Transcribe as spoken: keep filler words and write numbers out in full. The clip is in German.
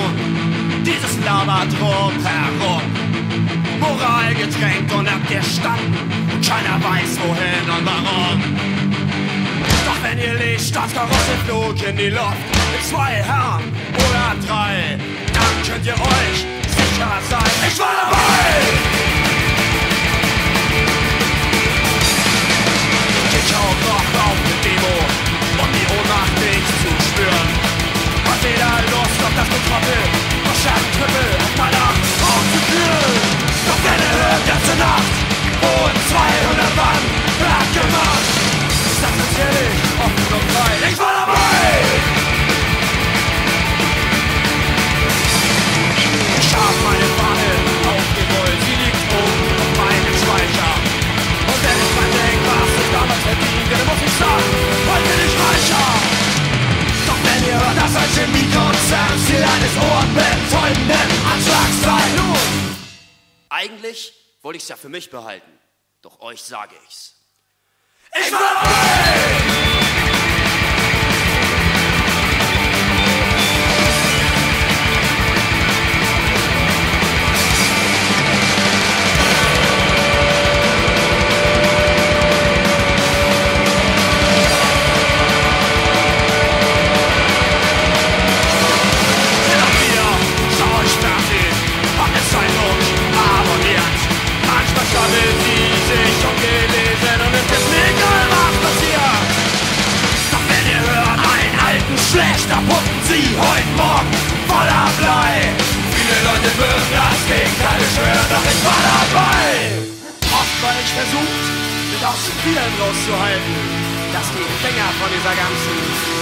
Nation. Dieses labert drumherum, Moral getränkt und abgestanden, und keiner weiß wohin und warum. Doch wenn ihr Licht das Karosse flog in die Luft, mit zwei Herren oder drei, dann könnt ihr euch sicher sein, ich war dabei! Ich hau noch auf eine Demo, um die Ohnmacht nicht zu spüren. Hat weder Lust auf das Getroppel, noch Schattentrüppel auf meiner Haut zu fühlen. Doch wenn ihr hört, ganze Nacht, und zweihundert Mann, platt gemacht. Ich sag das ehrlich, offen und frei, ich war dabei! Ich hab meine Fahne aufgerollt, sie liegt oben auf meinem Speicher. Und wenn ich dran denk, was ich damals verdient, dann muss ich sagen, heute bin ich reicher. Doch wenn ihr hört, das als Chemiekonzern, Ziel eines ohrenbetäubenden Anschlags sei. Nun, eigentlich wollte ich's ja für mich behalten, doch euch sage ich's. Ich war dabei! Schlechter puppen sie heute Morgen voller Blei. Viele Leute würden das Gegenteil beschwören, doch ich war dabei. Oft war ich versucht, mich aus den Vielen rauszuhalten, dass die Finger von dieser ganzen